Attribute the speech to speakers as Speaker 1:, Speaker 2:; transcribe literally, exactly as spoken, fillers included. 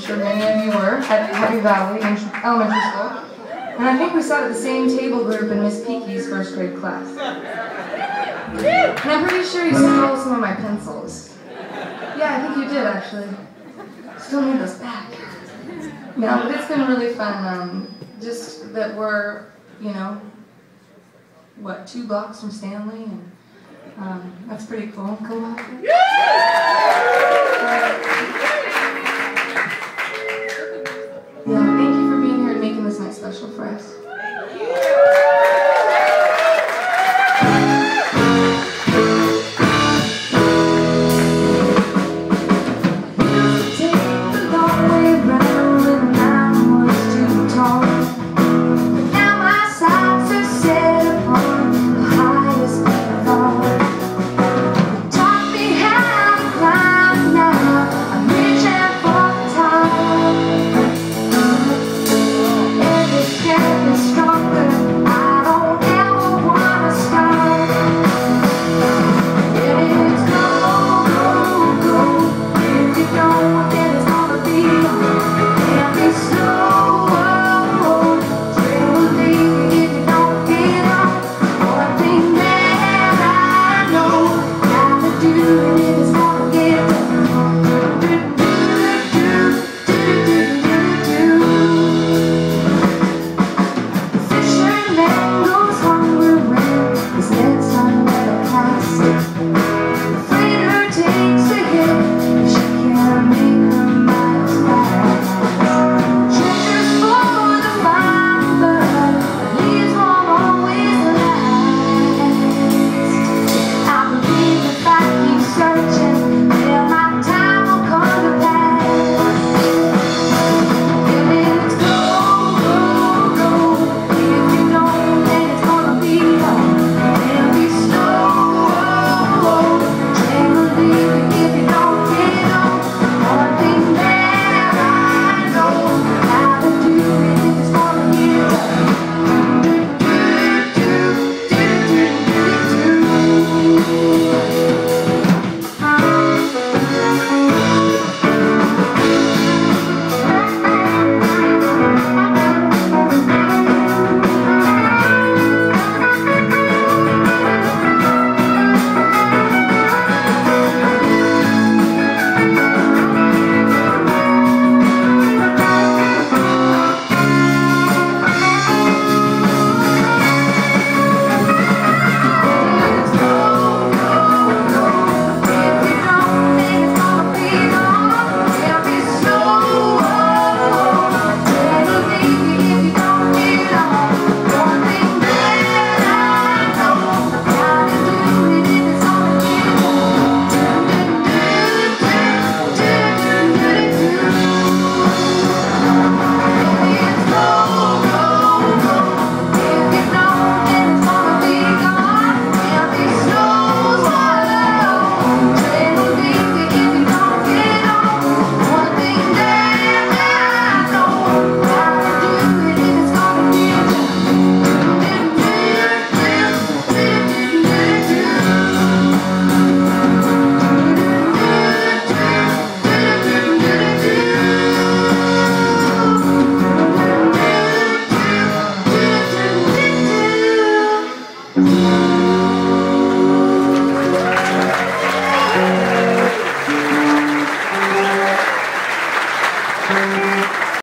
Speaker 1: sure many of you were, at Happy Valley Elementary School. And I think we sat at the same table group in Miss Peaky's first grade class. And I'm pretty sure you stole some of my pencils. Yeah, I think you did, actually. Still need those back. No, but it's been really fun. Um, just that we're, you know, what, two blocks from Stanley, and um, that's pretty cool. Come on. Yeah, thank you for being here and making this night special for us.
Speaker 2: Thank you.